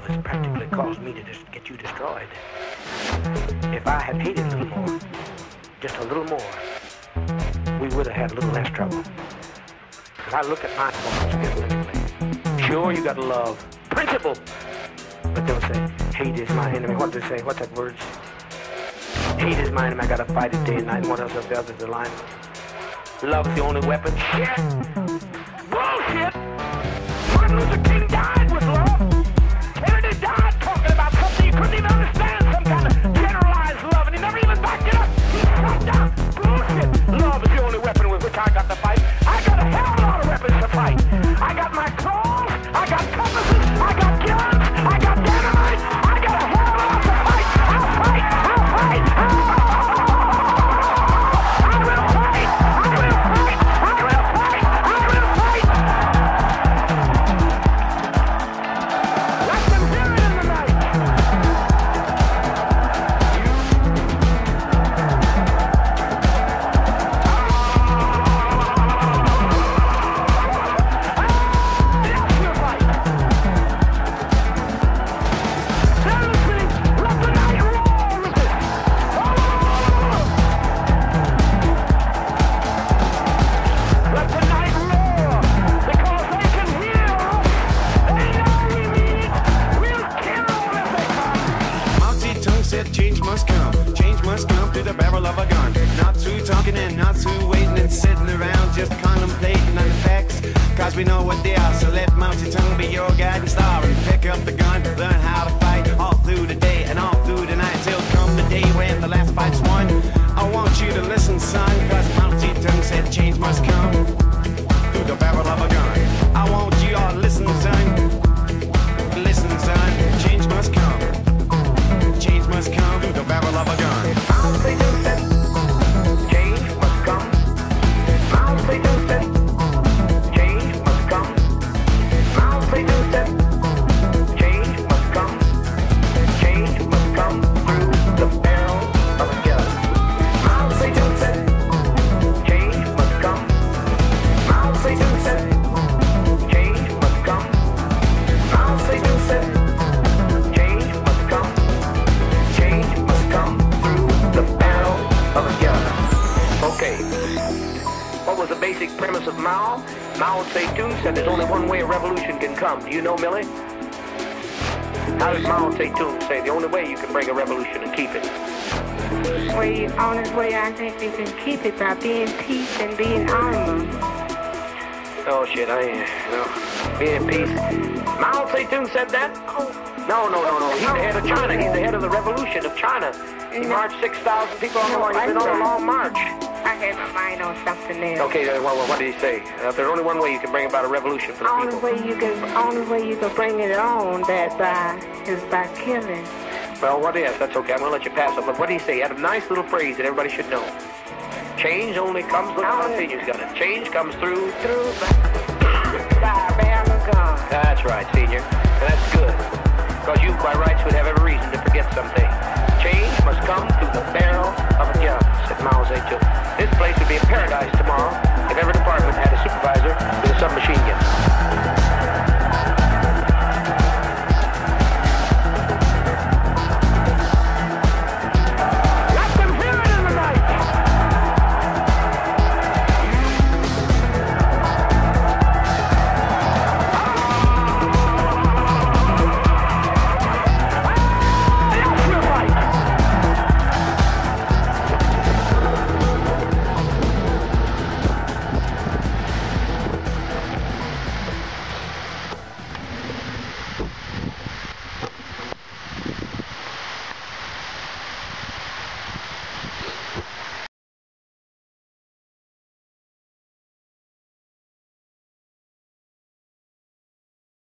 has practically caused me to just get you destroyed. If I had hated a little more, just a little more, we would have had a little less trouble. Because I look at my thoughts analytically. Sure, you got love, principle, but don't say, hate is my enemy. What do they say? What's that word? Hate is my enemy. I gotta fight it day and night. And what else of the other's the line? Love's the only weapon. Shit! Bullshit! Martin Luther King died with love. Kennedy died talking about something he couldn't even understand, some kind of generalized love, and he never even backed it up. He shut down. Bullshit! Love is the only weapon with which I got to fight. I got a hell of a lot of weapons to fight. I got my claws, I got compasses, I got guns, I got dynamite, I got a hell of a lot to fight. I'll fight, I'll fight, I will fight, I will fight, I will fight, I will fight. Let them hear it in the night. Change must come through the barrel of a gun. Not through talking and not through waiting and sitting around just contemplating on the facts, cause we know what they are. So let Mao Zedong be your guiding star and pick up the gun, learn how to fight all through the day and all through the night till come the day when the last fight's won. I want you to listen, son, cause Mao Zedong said change must come through the barrel of a gun. I want you all to listen, son. Listen, son, change must come. Change must come through the barrel of a gun. Mao Zedong said, change must come. Mao Zedong said, change must come. Mao Zedong said, change must come. Change must come through the barrel of a gun. Mao Zedong said, change must come. Mao Zedong said, change must come. Mao Zedong said, okay. What was the basic premise of Mao? Mao Zedong said there's only one way a revolution can come. Do you know, Millie? How does Mao Zedong say the only way you can bring a revolution and keep it? Well, the only way I think you can keep it by being peace and being armor. Oh, shit, being peace. Mao Zedong said that? Oh. No. He's the head of China. He's the head of the revolution of China. He marched 6,000 people on the line. He's been on a long march. I had my mind on something else. Okay, well, what did he say? There's only one way you can bring about a revolution for the people. Only way you can bring it on is by killing. Well, what is? That's okay. I'm going to let you pass it. But what did he say? He had a nice little phrase that everybody should know. Change only comes, look how Senior's got it. Change comes through by a barrel of gun. That's right, Senior. And that's good. Because you, by rights, would have every reason to forget something. Change must come through the barrel of a gun, said Mao Zedong. This place would be a paradise tomorrow